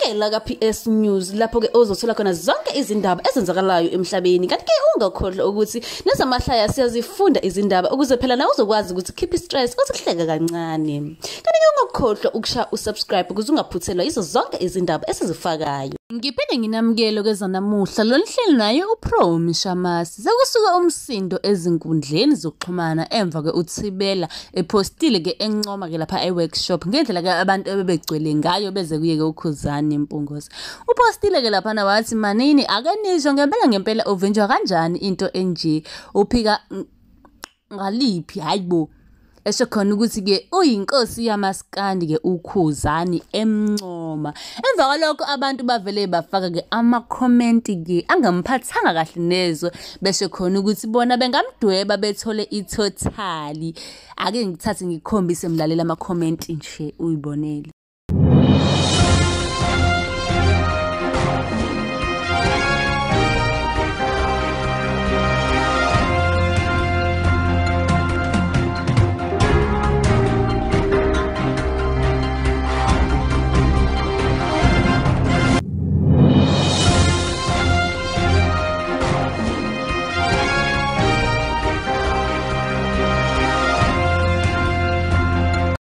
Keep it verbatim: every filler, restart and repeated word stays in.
Uvakela la ka P S News lapho ke ozothola khona zonke izindaba ezenzakalayo emhlabeni. Kanti ke ungakhohlwa ukuthi nezamahlaya siyazifunda izindaba ukuze phela nawe uzokwazi ukuthi keep stress uzihleka kancane. Kanti ke ungakhohlwa ukusha usubscribe ukuze ungaphuthelwa izo zonke izindaba esizifakayo. Ngiphinde nginamukelo kezanamuhla lonhlelo naye uPro Mishamasi sekusuka umsindo ezinkundleni zokuxhumana emva ke uThibela epostile ke encoma ke lapha eworkshop ngendlela ke abantu ebebegcwele ngayo beze kuye ke ukhuzani impungozi. Upostile ke lapha na wathi manini akanisho ngempela ngempela uvinjwa kanjani into enje uphika ngaliphi hayibo esho khona ukuthi ke uyinkosi yamaskandi ke ukhuzani emncoma. Emva kwalokho abantu bavele bafaka ke ama comment ke angamphathanga kahle nezo besho khona ukuthi bona bengamdweba bethole itotal. Ake ngithathe ngikhombise mlalela ama comment nje uyibonele.